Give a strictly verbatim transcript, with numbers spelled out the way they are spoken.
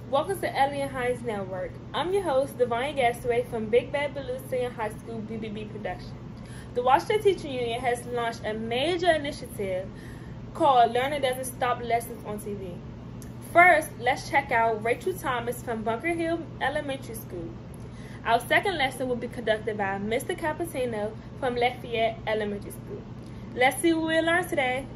Welcome to Alien Hines Network. I'm your host, Devonya Gassaway from Big Bad Baloo Senior High School B B B Production. The Washington Teaching Union has launched a major initiative called Learning Doesn't Stop Lessons on T V. First, let's check out Rachel Thomas from Bunker Hill Elementary School. Our second lesson will be conducted by Mister Capitano from Lafayette Elementary School. Let's see what we learned today.